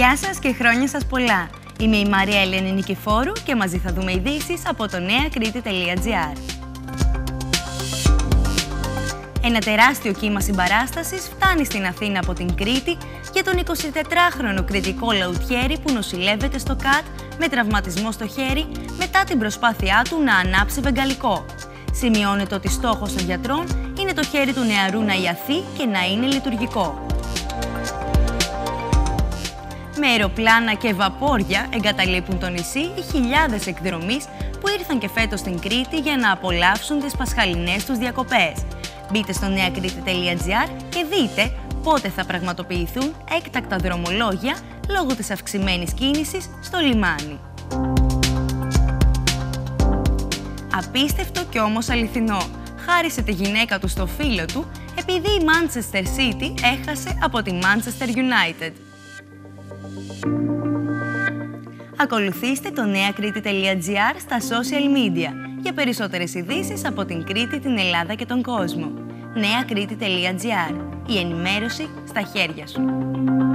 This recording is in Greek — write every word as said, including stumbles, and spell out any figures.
Γεια σας και χρόνια σας πολλά! Είμαι η Μαρία Ελένη Νικηφόρου και μαζί θα δούμε ειδήσεις από το νέα κρήτη τελεία τζι άρ. Ένα τεράστιο κύμα συμπαράστασης φτάνει στην Αθήνα από την Κρήτη για τον εικοσιτετράχρονο κρητικό λαουτιέρη που νοσηλεύεται στο ΚΑΤ με τραυματισμό στο χέρι μετά την προσπάθειά του να ανάψει βεγγαλικό. Σημειώνεται ότι στόχος των γιατρών είναι το χέρι του νεαρού να ιαθεί και να είναι λειτουργικό. Με αεροπλάνα και βαπόρια εγκαταλείπουν το νησί οι χιλιάδες εκδρομείς που ήρθαν και φέτος στην Κρήτη για να απολαύσουν τις πασχαλινές τους διακοπές. Μπείτε στο νέα κρήτη τελεία τζι άρ και δείτε πότε θα πραγματοποιηθούν έκτακτα δρομολόγια λόγω της αυξημένης κίνησης στο λιμάνι. Απίστευτο και όμως αληθινό. Χάρισε τη γυναίκα του στο φίλο του επειδή η Manchester City έχασε από τη Manchester United. Ακολουθήστε το νέα κρήτη τελεία τζι άρ στα social media για περισσότερες ειδήσεις από την Κρήτη, την Ελλάδα και τον κόσμο. νέα κρήτη τελεία τζι άρ. Η ενημέρωση στα χέρια σου.